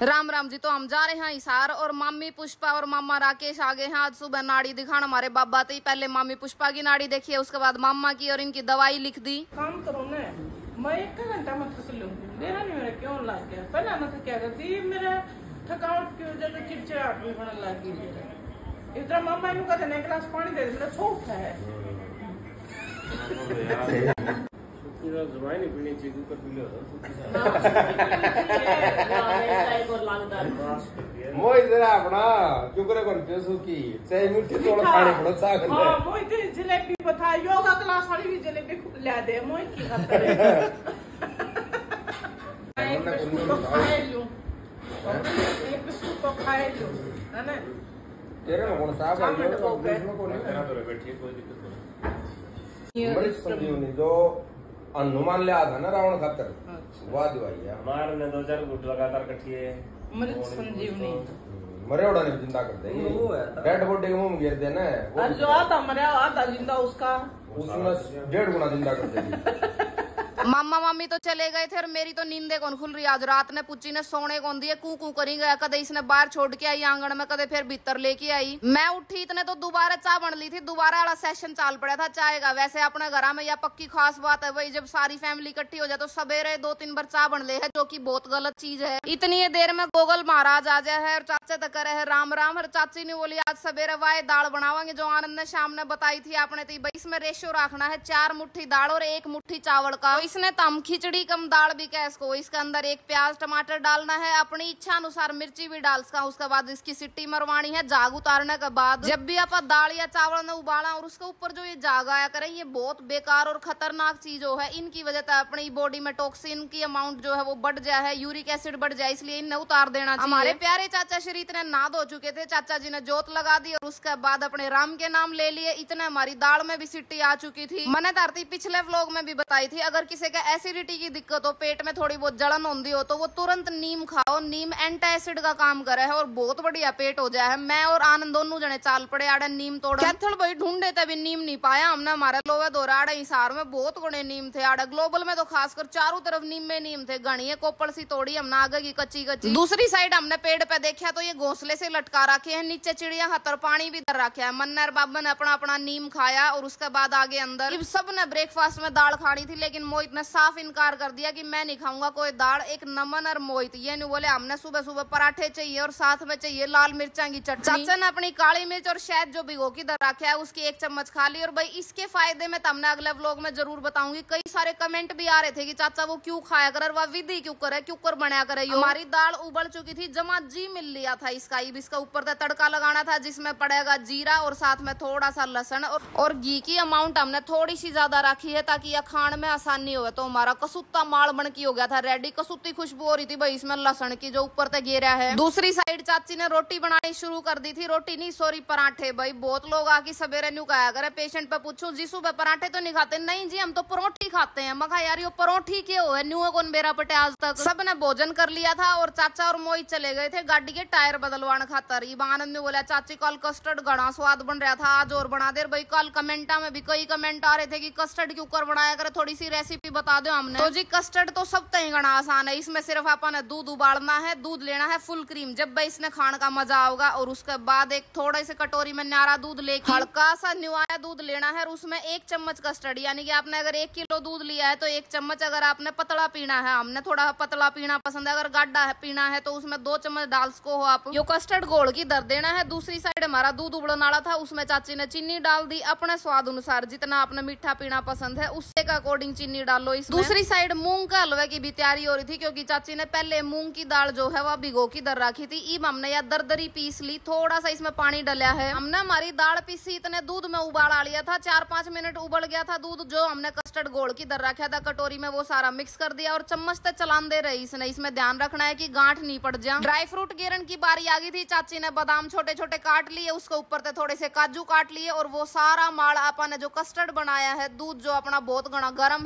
राम राम जी। तो हम जा रहे हैं हिसार और मामी पुष्पा और मामा राकेश आगे हैं। आज सुबह नाड़ी दिखाना हमारे बाबा थी। पहले मामी पुष्पा की नाड़ी देखी है, उसके बाद मामा की, और इनकी दवाई लिख दी। काम करो ना, मैं 1 घंटा में थक लूंगी। मेरा नहीं, मेरा क्यों लग गया। पहले मैं क्या करती, मेरा थकावट की वजह से चिड़चिड़ाहट भी होने लगी। इधर मामा इनको कहते ना, 1 गिलास पानी दे दे, मेरा सो उठा है। दवाई नहीं पीनी चाहिए, कुकर पी लो। मोई जरा अपना कुकर कौन पेसो की चाहे मिट्टी तोड़ खाने पड़ो साग। हां मोई ते जलेबी बता, योगा क्लास वाली भी जलेबी ला दे। मोई की खाता है एक बिस्कुट तो खाए लूं, एक बिस्कुट तो खाए लूं, है ना। तेरे में कौन साहब है जो में कौन है तो बैठिए, कोई दिक्कत नहीं। बड़ी संजीवनी जो अनुमान लिया था ना रावण खातर, वाह दवाई है। हमारे ने 2-4 गुट लगातार कटिए मृत संजीवनी मरे उड़ा ने जिंदा कर देगी। डेड बॉडी के मुंह में गिर देना है, और जो आता मरा आधा जिंदा उसका उसमें 1.5 गुना जिंदा कर देगी। मामा मामी तो चले गए थे और मेरी तो नींदे कौन खुल रही। आज रात ने पुच्ची ने सोने कौन दिए, कू कू करी गया। कदे इसने बाहर छोड़ के आई आंगन में, कदे फिर भीतर लेके आई। मैं उठी इतने तो दोबारा चाय बन ली थी, दोबारा वाला सेशन चाल पड़ा था चाय का। वैसे अपने घर में यह पक्की खास बात है भाई, जब सारी फैमिली इकट्ठी हो जाए तो सवेरे 2-3 बार चाय बन ले है, जो की बहुत गलत चीज है। इतनी देर में गोगल महाराज आ जाए है और चाचा तक करे है राम राम। और चाची ने बोली आज सवेरे वाए दाल बनावांगे, जो आनंद ने शाम ने बताई थी आपने थी भाई। इसमें रेशियो रखना है 4 मुट्ठी दाल और 1 मुट्ठी चावल का। तो इसने तम खिचड़ी कम दाल भी कह इसको। इसके अंदर 1 प्याज टमाटर डालना है, अपनी इच्छा अनुसार मिर्ची भी डाल सका। उसके बाद इसकी सिट्टी मरवानी है। जाग उतारने के बाद जब भी आप दाल या चावल ने उबाला और उसके ऊपर जो ये जाग आया करे, ये बहुत बेकार और खतरनाक चीज है। इनकी वजह से अपनी बॉडी में टॉक्सिन की अमाउंट जो है वो बढ़ जाए है, यूरिक एसिड बढ़ जाए, इसलिए इन्हें उतार देना चाहिए। हमारे प्यारे चाचा श्री इतने नाद हो चुके थे, चाचा जी ने जोत लगा दी और उसके बाद अपने राम के नाम ले लिए। इतने हमारी दाल में भी सिट्टी आ चुकी थी। मैंने धरती पिछले व्लॉग में भी बताई थी, अगर किसी का एसिडिटी की दिक्कत हो, पेट में थोड़ी बहुत जलन होती हो, तो वो तुरंत नीम खाओ। नीम एंटी एसिड का काम करे है और बहुत बढ़िया पेट हो जाए है। मैं और आनंद दोनों जने चाल पड़े आड़े नीम तोड़। कैथल भाई ढूंढे तभी नीम नहीं पाया हमने। हमारे लोवे दौरा आड़े हिसार में बहुत गुणे नीम थे। आड़े ग्लोबल में तो खासकर चारों तरफ नीम में नीम थे। गणिये कोपड़ सी तोड़ी हमने आगे की कच्ची कच्ची। दूसरी साइड हमने पेड़ पे देखा तो ये घोंसले से लटका रखे हैं, नीचे चिड़िया खातर पानी भी दर रखा है। मन्नर बाबा ने अपना अपना नीम खाया और उसके बाद आगे अंदर सब ने ब्रेकफास्ट में दाल खानी थी, लेकिन मोहित ने साफ इनकार कर दिया कि मैं नहीं खाऊंगा कोई दाल। एक नमन और मोहित ये नहीं बोले, हमने सुबह सुबह पराठे चाहिए और साथ में चाहिए लाल मिर्चा की चटनी। चाचा ने अपनी काली मिर्च और शहद जो भिगो की दर रखा है उसकी 1 चम्मच खा ली। और भाई इसके फायदे में तमने अगले व्लॉग में जरूर बताऊंगी। कई सारे कमेंट भी आ रहे थे कि चाचा वो क्यों खाया करे, वह विधि क्यों करे, क्यों कर बनाया करे। हमारी दाल उबल चुकी थी, जमा जी मिल लिया था इसका। इसका ऊपर से तड़का लगाना था जिसमें पड़ेगा जीरा और साथ में थोड़ा सा लहसुन और घी की अमाउंट हमने थोड़ी सी ज्यादा रखी है ताकि यह खाने में आसानी हो। तो हमारा कसूता माल बन की हो गया था रेडी। कसूती खुशबू हो रही थी भाई इसमें लहसुन की जो ऊपर तक घेरा है। दूसरी साइड चाची ने रोटी बनानी शुरू कर दी थी। रोटी नहीं सॉरी पराठे। भाई बहुत लोग आके सवेरे न्यू खाया करे। पेशेंट पे पूछो जी सुबह पराठे तो नहीं खाते? नहीं जी हम तो परोठी खाते हैं। मखा यार ये परोठी क्यों है, न्यू कौन बेरा पटे आज तक। सबने भोजन कर लिया था और चाचा और मोहित चले गए थे गाड़ी के टायर बदलवाने खातर। आनंद ने बोला चाची कल कस्टर्ड घना स्वाद बन रहा था, आज और बना दे। भाई कल कमेंटा में भी कई कमेंट आ रहे थे कि कस्टर्ड क्यों कर बनाया करे, थोड़ी सी रेसिपी बता दो हमने। तो जी कस्टर्ड तो सब तय घना आसान है। इसमें सिर्फ अपन ने दूध उबालना है, दूध लेना है फुल क्रीम, जब भाई इसने खाने का मजा आओगा। और उसके बाद एक थोड़े से कटोरी में न्यारा दूध लेके हल्का सा न्युआया दूध लेना है और उसमें 1 चम्मच कस्टर्ड, यानी कि आपने अगर 1 किलो दूध लिया है तो 1 चम्मच। अगर आपने पतला पीना है, हमने थोड़ा पतला पीना पसंद है, अगर गाढ़ा है पीना है तो उसमें 2 चम्मच डाल सको हो आप। यो कस्टर्ड घोल की दर देना है। दूसरी साइड हमारा दूध उबलने वाला था, उसमें चाची ने चीनी डाल दी अपने स्वाद अनुसार। जितना आपने मीठा पीना पसंद है उससे का अकॉर्डिंग चीनी डालो इसमें। दूसरी साइड मूंग का हलवे की भी तैयारी हो रही थी, क्योंकि चाची ने पहले मूंग की दाल जो है वह भिगो की दर रखी थी। ईब हमने यह दरदरी पीस ली, थोड़ा सा इसमें पानी डला है। हमने हमारी दाल पीसी इतने दूध में उबाला लिया था, 4-5 मिनट उबल गया था दूध। जो हमने कस्टर्ड घोल की दर रखा था कटोरी में वो सारा मिक्स कर दिया और चम्मच से चलान दे रही इसने। इसमें ध्यान रखना है कि गांठ नहीं पड़ जाए। ड्राई फ्रूट गिरन की बारी आ गई थी। चाची ने बादाम छोटे छोटे काट लिए, उसके ऊपर से थोड़े से काजू काट लिए और वो सारा माल अपन ने जो कस्टर्ड बनाया है, दूध जो अपना बहुत घना गर्म है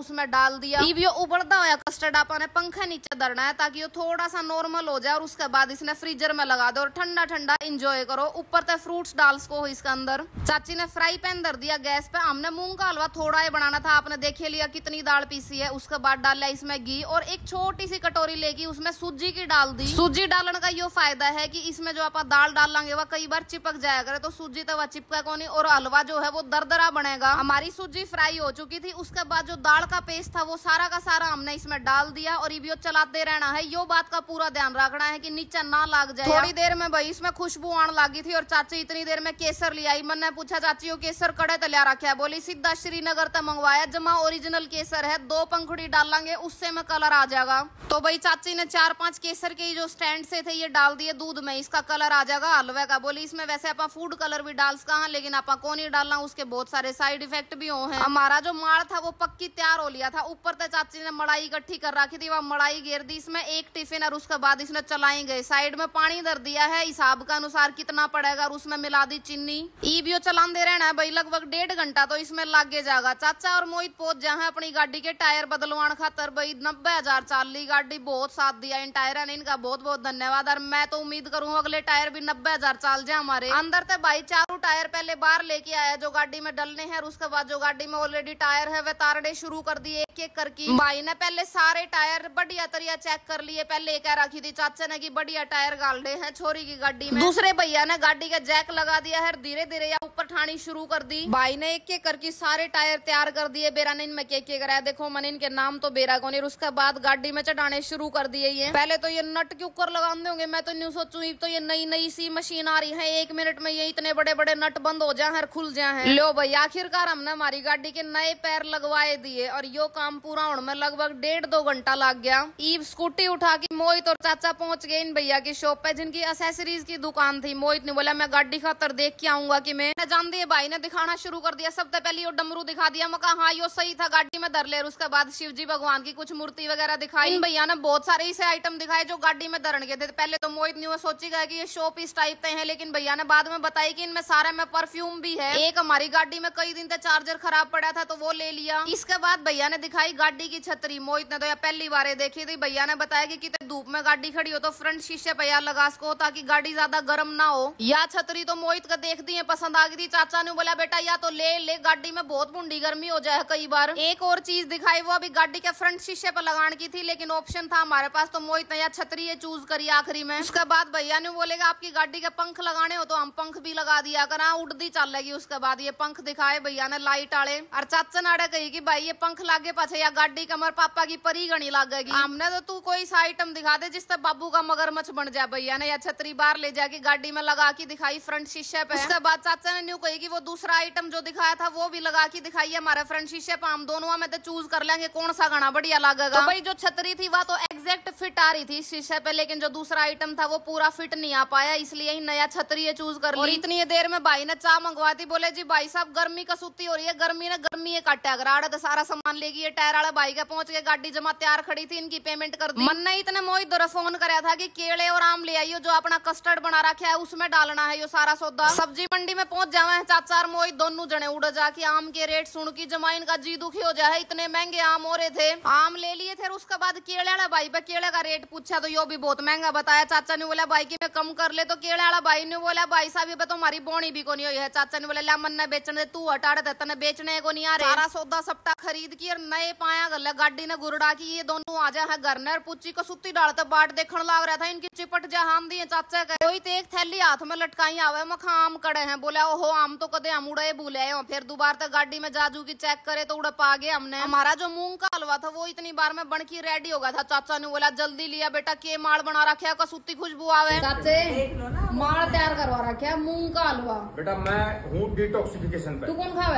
उसमें डाल दिया। इब यो उबलता हुआ कस्टर्ड आपने पंखे नीचे धरना है ताकि वो थोड़ा सा नॉर्मल हो जाए और उसके बाद इसने फ्रीजर में लगा दो और ठंडा ठंडा इंजॉय करो। ऊपर से फ्रूट्स डाल सको इसके अंदर। चाची ने फ्राई पैन धर दिया गैस पे। हमने मूंग का हलवा थोड़ा ही बनाना था, आपने देख लिया कितनी दाल पीसी है। उसके बाद डाला इसमें घी और एक छोटी सी कटोरी लेगी उसमें सूजी की डाल दी। सूजी डालने का यो फायदा है कि इसमें जो आप दाल डाल लेंगे वह कई बार चिपक जाया करे, तो सूजी तो वह चिपका को नहीं और हलवा जो है वो दरदरा बनेगा। हमारी सूजी फ्राई हो चुकी थी। उसके बाद जो दाल का पेस्ट था वो सारा का सारा हमने इसमें डाल दिया और ये चलाते रहना है। यो बात का पूरा ध्यान रखना है कि नीचे ना लग जाए। थोड़ी देर में भाई इसमें खुशबू आने लगी थी और चाची इतनी देर में केसर ले आई। मैंने पूछा चाची को केसर कड़े तलिया रखा है? बोली सीधा श्रीनगर तक मंगवाया, जमा ओरिजिनल केसर है, 2 पंखुड़ी डालेंगे उससे में कलर आ जाएगा। तो भाई चाची ने 4-5 केसर के जो स्टैंड से थे ये डाल दिए दूध में, इसका कलर आ जाएगा हलवे का। बोली इसमें वैसे आप फूड कलर भी डाल सका लेकिन आप को नहीं डालना, उसके बहुत सारे साइड इफेक्ट भी हो हैं। हमारा जो माड़ था वो पक्की तैयार हो लिया था। ऊपर से चाची ने मलाई इकट्ठी कर रखी थी, वह मलाई घेर दी इसमें 1 टिफिन और उसके बाद इसने चलाई गए। साइड में पानी धर दिया है हिसाब का अनुसार कितना पड़ेगा और उसमें मिला दी चीनी। ईबियो चलाते रहना है भाई, लगभग 1.5 घंटा तो इसमें लागे जाएगा। चाचा और मोहित पहुंच जाए अपनी गाड़ी के टायर बदलवान खातर। भाई 90,000 चाल ली गाड़ी, बहुत साथ दिया इन टायर ने, इनका बहुत बहुत धन्यवाद। और मैं तो उम्मीद करूँ अगले टायर भी 90,000 चाल जाए हमारे। अंदर से भाई 4 टायर पहले बाहर लेके आया जो गाड़ी में डलने हैं और उसके बाद जो गाड़ी में ऑलरेडी टायर है वे तारने शुरू कर दिए एक-एक करके। भाई ने पहले सारे टायर बढ़िया तरिया चेक कर लिए। पहले कह रखी थी चाचा ने कि बढ़िया टायर गाल रहे हैं छोरी की गाड़ी में। दूसरे भैया ने गाड़ी का जैक लगा दिया है, धीरे धीरे या ऊपर ठानी शुरू कर दी। भाई ने एक-एक करके सारे टायर तैयार कर दिए। बेरा ने इनमें के कराया, देखो मैंने इनके नाम तो बेरा को नहीं। उसके बाद गाड़ी में चढ़ाने शुरू कर दिए। ये पहले तो ये नट के ऊपर लगाने होंगे, मैं तो न्यू सोचूं तो ये नई नई सी मशीन आ रही है, 1 मिनट में ये इतने बड़े बड़े नट बंद हो जाए और खुल जाए। लो भाई आखिरकार हमने हमारी गाड़ी के नए पैर लगवाए दिए और यो काम पूरा होने में लगभग 1.5-2 घंटा लग गया। ईब स्कूटी उठा के मोहित और चाचा पहुंच गए इन भैया की शॉप पे जिनकी एसेसरीज की दुकान थी। मोहित ने बोला मैं गाड़ी खातर देख के आऊंगा कि मैं जान दिए। भाई ने दिखाना शुरू कर दिया। सबसे पहले यो डमरू दिखा दिया। मैं कहा हाँ यो सही था, गाड़ी में धर ले। उसके बाद शिव जी भगवान की कुछ मूर्ति वगैरह दिखाई। इन भैया ने बहुत सारे ऐसे आइटम दिखाए जो गाड़ी में धरन के थे। पहले तो मोहित ने सोची गया कि ये शो पीस टाइप के हैं, लेकिन भैया ने बाद में बताई कि इनमें सारे में परफ्यूम भी है। एक हमारी गाड़ी में कई दिन तक चार्जर खराब पड़ा था तो वो ले लिया। इसके बाद भैया ने दिखाई गाड़ी की छतरी। मोहित ने तो यह पहली बार देखी थी। भैया ने बताया कि कितने धूप में गाड़ी खड़ी हो तो फ्रंट शीशे पे यार लगा सको ताकि गाड़ी ज्यादा गर्म ना हो। या छतरी तो मोहित का देख दी पसंद आ गई थी। चाचा ने बोला बेटा या तो ले गाड़ी में बहुत बुंडी गर्मी हो जाए कई बार। एक और चीज दिखाई वो अभी गाड़ी के फ्रंट शीशे पर लगाने की थी लेकिन ऑप्शन था हमारे पास तो मोहित ने या छतरी ये चूज करी आखिरी में। उसके बाद भैया ने बोलेगा आपकी गाड़ी के पंख लगाने हो तो हम पंख भी लगा दिया कर, उड़ती चलेगी। उसके बाद ये पंख दिखाए भैया ने लाइट आले और चाचा नाड़े कही कि भाई ये पंख लागे पाछे या गाड़ी कमर पापा की परी गणी लागेगी। हमने तो तू कोई सा आइटम दिखा दे जिससे बाबू का मगरमच्छ बन जाए। भैया ने या छतरी बाहर ले जाके गाड़ी में लगा के दिखाई फ्रंट शीशे पे। उसके बाद चाचा ने न्यू कही कि वो दूसरा आइटम जो दिखाया था वो भी लगा के दिखाई हमारे फ्रंट शीशे पे। हम दोनों में तो चूज कर लेंगे कौन सा गाना बढ़िया लगेगा। तो भाई जो छतरी थी वह तो एग्जैक्ट फिट आ रही थी शीशे पे, लेकिन जो दूसरा आइटम था वो पूरा फिट नहीं आ पाया, इसलिए ही नया छतरी ये चूज कर ली। और इतनी देर में भाई ने चाय मंगवाती। बोले जी भाई साहब गर्मी का सूती हो रही है, गर्मी ने गर्मी काटा गराड़ा तो सारा सामान लेगी। ये टायर वाला भाई का पहुंच गए, गाड़ी जमा तैयार खड़ी थी, इनकी पेमेंट कर दी। मन ने इतने मोहित दौरा फोन कराया था कि केले और आम ले आइयो, जो अपना कस्टर्ड बना रखा है उसमें डालना है यो सारा सौदा। सब्जी मंडी में पहुंच जावे चाचा और मोहित दोनों जने उड़ जाके आम के रेट सुन की जमाइन का जी दुखी हो जाए, इतने महंगे आम हो रहे थे। आम ले लिए थे। उसके बाद केले वाला भाई पे केले का रेट पूछा तो यो भी बहुत महंगा बताया। चाचा ने बोला भाई की मैं कम कर ले, तो केले वाला भाई ने बोला भाई साहब ये तो हमारी बोनी भी को नहीं हुई है। चाचा ने बोला ला मन ने बेचने तू हटा दे, तने बेचने को नहीं आ रहे। सारा सौदा सप्ता खरीद की और नए पाया गल गाड़ी ने गुरड़ा की ये दोनों आ जाए घर ने। पुच्ची को सुत्ती डालते बाट देखने लग रहा था इनकी चिपट जा हम दिए। चाचा का कोई एक थैली हाथ में लटकाई आवे मखा आम कड़े हैं। बोला ओहो आम तो कदे हम उड़े भूले। फिर दोबारा तक गाड़ी में जाजू की चेक करे तो उड़ पा गए हमने। हमारा जो मूंग का हलवा था वो इतनी बार में बन की रेडी हो गया था। चाचा ने बोला जल्दी लिया बेटा के माड़ बना रखा कसूती खुशबू आवे। चाचे माड़ तैयार करवा रखा मूंग का हलवा। बेटा मैं हूँ डिटॉक्सिफिकेशन पे। तू कौन खावे?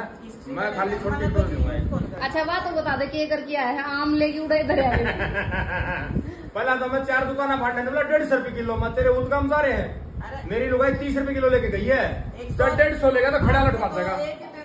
मैं खाली छोटी डोज लूंगा। अच्छा बात तो बता दे के करके आया है आम लेके उड़े इधर पहला तो मैं 4 दुकाना फाटने बोला 150 रुपए किलो। मैं तेरे उदगम सारे हैं, मेरी लुगाई 30 रुपए किलो लेके गई है तो 150 लेगा तो खड़ा लट मार देगा।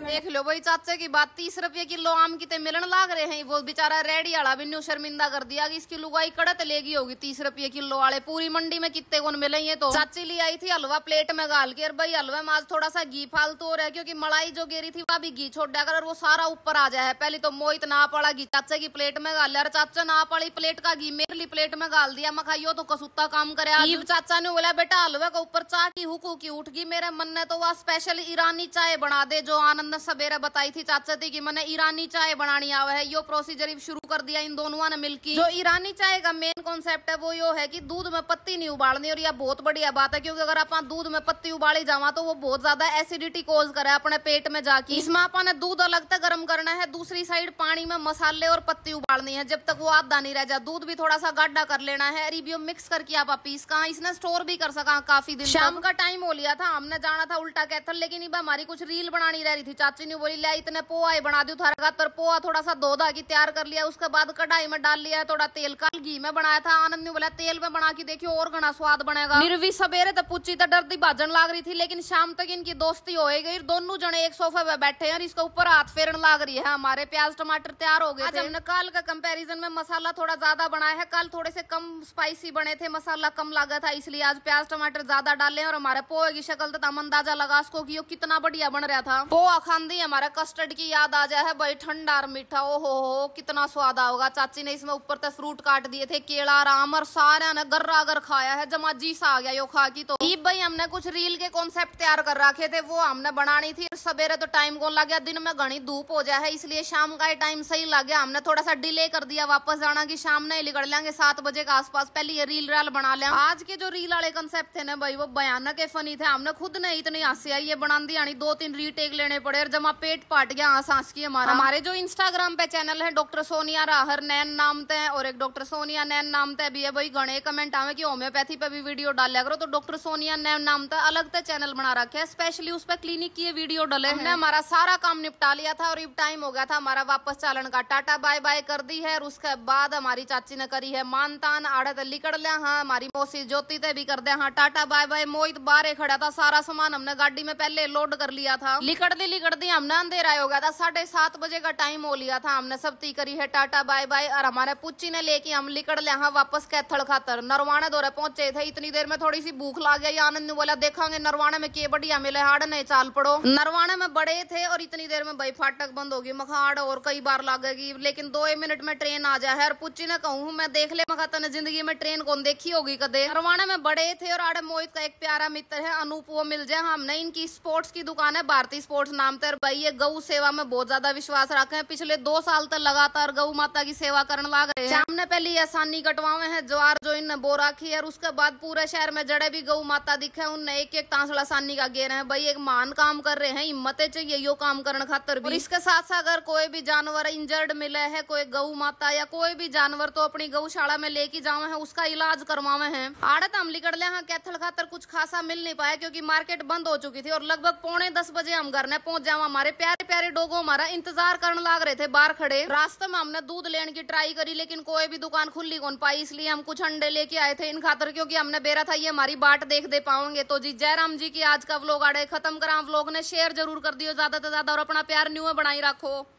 देख लो भाई चाचे की बात, 30 रुपये किलो आम कितने मिलन लाग रहे हैं। वो बेचारा रेडी वाला भी न्यू शर्मिंदा कर दिया कि इसकी लुगाई कड़त लेगी होगी 30 रुपये किलो वाले। पूरी मंडी में कितने कौन मिले ये तो। चाची ले आई थी हलवा प्लेट में गाल के, और भाई हलवा में आज थोड़ा सा घी फालतू हो रहा है क्योंकि मलाई जो गिरी थी वह भी घी छोड़ दिया कर और वो सारा ऊपर आ जाए। पहले तो मोहित ना पड़ा घी चाचे की प्लेट में गाल, और चाचा ना पड़ी प्लेट का घी मेरे लिए प्लेट में गाल दिया। मैं खाइयो तो कसूता काम करे। चाचा ने बोला बेटा हलवे के ऊपर चाय की हुकू की उठ गई। मेरे मन ने तो वह स्पेशल ईरानी चाय बना दे जो आनंद ने सवेरे बताई थी चाचा थी कि मैंने ईरानी चाय बनानी आवे है। यो प्रोसीजर शुरू कर दिया इन दोनों ने मिलकर। जो ईरानी चाय का मेन कॉन्सेप्ट है वो यो है कि दूध में पत्ती नहीं उबालनी, और यह बहुत बढ़िया बात है क्योंकि अगर आप दूध में पत्ती उबाली जावा तो वो बहुत ज्यादा एसिडिटी कोज करे अपने पेट में जाके। इसमें आपने दूध अलग तक गर्म करना है, दूसरी साइड पानी में मसाले और पत्ती उबालनी है जब तक वो आधा नहीं रह जाए। दूध भी थोड़ा सा गाढ़ा कर लेना है, रिबियो मिक्स करके आप पीस का इसने स्टोर भी कर सका काफी दिन। शाम का टाइम हो लिया था, हमने जाना था उल्टा कैथल, लेकिन इब हमारी कुछ रील बनानी रह रही थी। चाची ने बोली ले इतने पोहा बना दू थारा खातर। पोहा थोड़ा सा दो धागी तैयार कर लिया, उसके बाद कढ़ाई में डाल लिया थोड़ा तेल। कल घी में बनाया था, आनंद ने बोला तेल में बना के देखियो और घना स्वाद बनेगा। निर्वी सवेरे तो पूछी तो डरती भाजन लाग रही थी, लेकिन शाम तक इनकी दोस्ती हो गई। दोनों जने एक सोफे पे बैठे हैं, इसके ऊपर हाथ फेरन लाग रही है। हमारे प्याज टमाटर तैयार हो गए थे। हमने कल का कंपैरिजन में मसाला थोड़ा ज्यादा बनाया है, कल थोड़े से कम स्पाइसी बने थे, मसाला कम लगा था, इसलिए आज प्याज टमाटर ज्यादा डाले। और हमारे पोहे की शक्ल तो हम अंदाजा लगा उसको कि कितना बढ़िया बन रहा था। पोहा खांदी हमारा कस्टर्ड की याद आ जाए है भाई, ठंडा और मीठा, ओ हो कितना स्वाद होगा। चाची ने इसमें ऊपर तक फ्रूट काट दिए थे, केला आम, और सारा ने गर्रा अगर खाया है जमा जी सा आ गया यो खा की। तो भाई हमने कुछ रील के कॉन्सेप्ट तैयार कर रखे थे, वो हमने बनानी थी। सवेरे तो टाइम कौन लग गया, दिन में घनी धूप हो जाए है, इसलिए शाम का टाइम सही लग गया। हमने थोड़ा सा डिले कर दिया वापस जाना की शाम नहीं निकल लेंगे 7 बजे के आसपास। पहले ये रील राल बना लिया। आज के जो रील वाले कंसेप्ट थे ना भाई वो भयानक फनी थे। हमने खुद ने इतनी हंसी आई, ये बना दी यानी 2-3 रीटेक लेने पड़े और जमा पेट पाट गया हंस की हमारा। हमारे जो इंस्टाग्राम पे चैनल है डॉक्टर सोनिया राहर नैन नाम ते और एक डॉक्टर सोनिया नैन नाम ते भी है भाई। घने कमेंट आवे कि होम्योपैथी पे भी वीडियो डाला करो, तो डॉक्टर सोनिया नैन नाम ते अलग से चैनल बना रखे है, स्पेशली उस पे क्लिनिक की वीडियो डाले। हमने हमारा सारा काम निपटा लिया था और अब टाइम हो गया था हमारा वापस चालन का। टाटा बाय बाय कर दी है और उसके बाद हमारी चाची ने करी है मानतान आड़े ते लिकड़ लिया। हाँ हमारी मौसी ज्योति ते भी कर दिया हाँ टाटा बाय बाय। मोहित बाहर खड़ा था, सारा सामान हमने गाड़ी में पहले लोड कर लिया था। लिकड़ दी हमने अंधेरा हो गया था, 7:30 बजे का टाइम हो लिया था। हमने सब ती करी है टाटा बाय बाय और हमारे पुच्ची ने लेके हम लिकड़ लिया हाँ वापस कैथल खातर। नरवाने दौरे पहुंचे थे, इतनी देर में थोड़ी सी भूख लाग गई। आनंद ने बोला देखेंगे नरवाने में के बढ़िया मिले, हाड़ नहीं चाल पड़ो। नरवाने में बड़े थे और इतनी देर में भाई फाटक बंद होगी, मखाड़ और कई बार लागेगी, लेकिन 2 मिनट में ट्रेन आ जाए। और पुच्ची ने कहूँ मैं देख ले, मैं कहता जिंदगी में ट्रेन कौन देखी होगी कदे। नरवाने में बड़े थे और आड़े मोहित का एक प्यारा मित्र है अनूप, वो मिल जाए। हमने इनकी स्पोर्ट्स की दुकान है भारतीय स्पोर्ट्स नाम से। भाई ये गौ सेवा में बहुत ज्यादा विश्वास रखे हैं, पिछले 2 साल तक लगातार गौ माता की सेवा करने लग रहे हैं। हमने पहले आसानी कटवावे हैं ज्वार जो इनने बो रखी है, और उसके बाद पूरे शहर में जड़े भी गौ माता दिखे उनने एक तांसड़ा सानी का गेर है। भाई एक महान काम कर रहे हैं, हिम्मतें चाहिए यो काम करने खातर भी। और इसके साथ साथ अगर कोई भी जानवर इंजर्ड मिले है, कोई गौ माता या कोई भी जानवर, तो अपनी गौशाला में लेके जावे हैं, उसका इलाज करवावे हैं। आड़त हम निकल ले हाँ कैथल खातर कुछ खासा मिल नहीं पाया क्योंकि मार्केट बंद हो चुकी थी और लगभग 9:45 बजे हम घर ने पहुंच जावा। हमारे प्यारे प्यारे डोगो हमारा इंतजार करने लग रहे थे बाहर खड़े। रास्ते में हमने दूध लेने की ट्राई करी लेकिन कोई भी दुकान खुली कौन पाई, इसलिए हम कुछ अंडे लेके आए थे इन खातर, क्योंकि हमने बेरा था ये हमारी बाट देख दे पाओगे। तो जी जयराम जी की आज का व्लॉग आड़े खत्म करा। व्लॉग ने शेयर जरूर कर दियो ज्यादा से ज्यादा और अपना प्यार न्यू बनाई रखो।